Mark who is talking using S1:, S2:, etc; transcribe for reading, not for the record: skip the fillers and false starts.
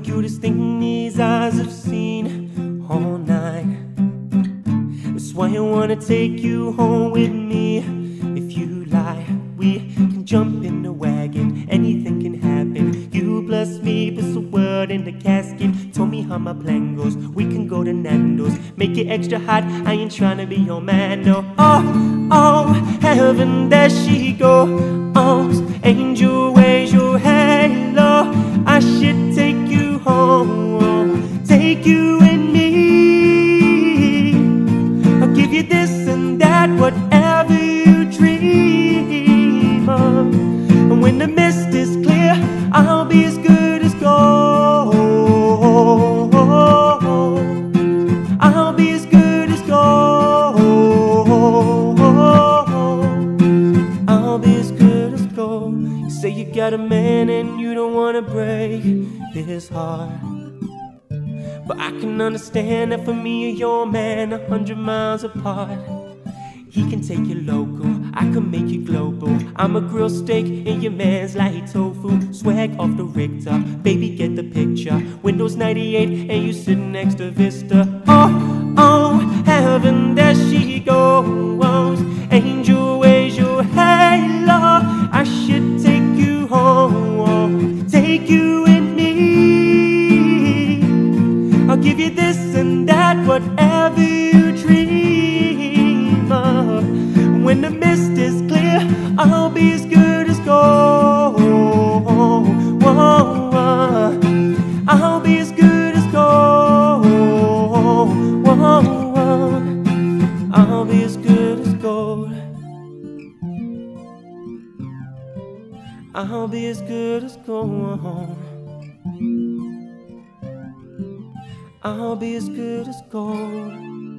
S1: cutest thing these eyes have seen all night. That's why I wanna take you home with me. If you lie, we can jump in the wagon. Anything can happen. You plus me plus the world in the casket. Told me how my plan goes. We can go to Nando's, make it extra hot. I ain't tryna be your man, no. Oh, oh, heaven, there she goes. Angel, where's your halo? I should take you home, take you and me. I'll give you this and that, whatever you dream of. And when the mist is clear, I'll be as good as gold. I'll be as good as gold. I'll be as good as gold. You say you got a man and you don't wanna break his heart, but I can understand that for me and your man 100 miles apart. He can take you local, I can make you global. I'm a grilled steak and your man's like tofu. Swag off the Richter, baby get the picture. Windows 98 and you sitting next to Vista. Oh, oh, heaven, there she goes. Angel, where's your halo? I should take you home, take you and me. I'll give you this and that, whatever you dream of. When the mist is clear, I'll be as good as gold. I'll be as good as gold. I'll be as good as gold. I'll be as good as gold. I'll be as good as gold.